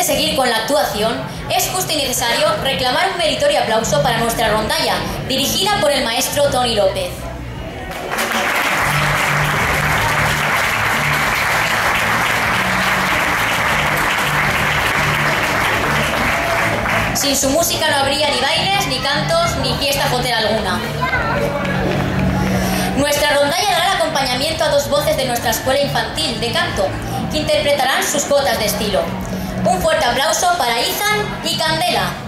seguir con la actuación, es justo y necesario reclamar un meritorio aplauso para nuestra rondalla, dirigida por el maestro Toni López. Sin su música no habría ni bailes, ni cantos, ni fiesta jotera alguna. Nuestra rondalla dará el acompañamiento a dos voces de nuestra escuela infantil de canto, que interpretarán sus cotas de estilo. Un fuerte aplauso para Izan y Candela.